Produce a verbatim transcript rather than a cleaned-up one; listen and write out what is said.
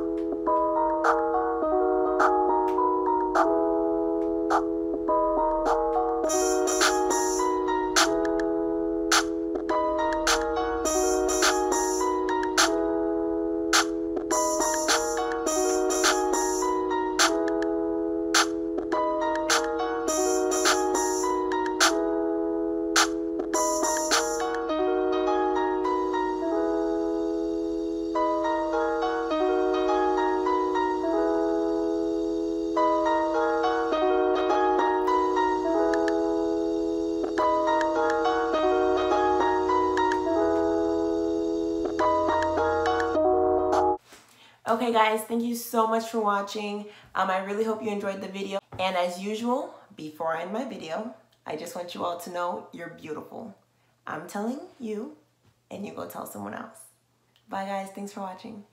Okay guys, thank you so much for watching. Um, I really hope you enjoyed the video. And as usual, before I end my video, I just want you all to know you're beautiful. I'm telling you, and you go tell someone else. Bye guys, thanks for watching.